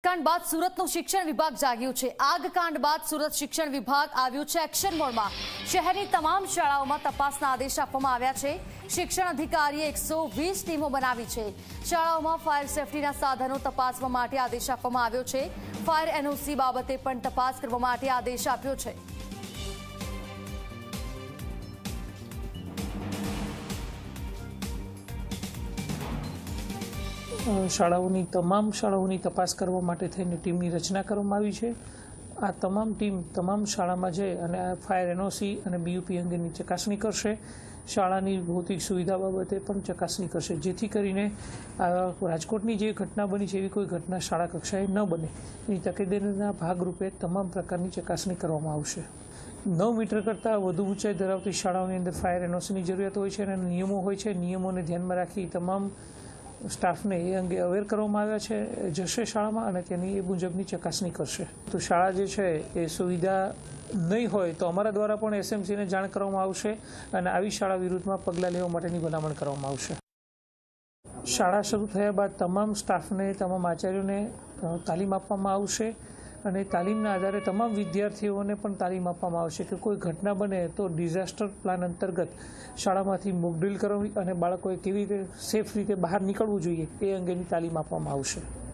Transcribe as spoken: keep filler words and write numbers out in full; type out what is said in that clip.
કાંડ બાદ સુરતનું શિક્ષણ વિભાગ જાગ્યું છે। આગ કાંડ બાદ સુરત શિક્ષણ વિભાગ આવ્યું છે એક્શન મોડમાં। શહેરની તમામ શાળાઓમાં તપાસના આદેશ આપવામાં આવ્યા છે। શિક્ષણ અધિકારીએ એકસો વીસ ટીમો બનાવી છે। શાળાઓમાં ફાયર સેફટીના સાધનો તપાસવા માટે આદેશ આપવામાં આવ્યો છે। ફાયર એનઓસી બાબતે પણ તપાસ કરવા માટે આદેશ આપ્યો છે। શાળાઓની તમામ શાળાઓની તપાસ કરવા માટે થઈને ટીમની રચના કરવામાં આવી છે। આ તમામ ટીમ તમામ શાળામાં જઈ અને આ ફાયર એનઓસી અને બીયુપી અંગેની ચકાસણી કરશે। શાળાની ભૌતિક સુવિધા બાબતે પણ ચકાસણી કરશે, જેથી કરીને રાજકોટની જે ઘટના બની છે એવી કોઈ ઘટના શાળા કક્ષાએ ન બને એની તકેદારીના ભાગરૂપે તમામ પ્રકારની ચકાસણી કરવામાં આવશે। નવ મીટર કરતાં વધુ ઊંચાઈ ધરાવતી શાળાઓની અંદર ફાયર એનઓસીની જરૂરિયાત હોય છે અને નિયમો હોય છે। નિયમોને ધ્યાનમાં રાખી તમામ સ્ટાફને એ અંગે અવેર કરવામાં આવ્યા છે, જશે શાળામાં અને તેની એ મુજબની ચકાસણી કરશે। તો શાળા જે છે એ સુવિધા નહીં હોય તો અમારા દ્વારા પણ એસએમસીને જાણ કરવામાં આવશે અને આવી શાળા વિરુદ્ધમાં પગલાં લેવા માટેની ભલામણ કરવામાં આવશે। શાળા શરૂ થયા બાદ તમામ સ્ટાફને તમામ આચાર્યોને તાલીમ આપવામાં આવશે અને તાલીમના આધારે તમામ વિદ્યાર્થીઓને પણ તાલીમ આપવામાં આવશે કે કોઈ ઘટના બને તો ડિઝાસ્ટર પ્લાન અંતર્ગત શાળામાંથી મોક ડ્રીલ કરવી અને બાળકોએ કેવી રીતે સેફ રીતે બહાર નીકળવું જોઈએ એ અંગેની તાલીમ આપવામાં આવશે।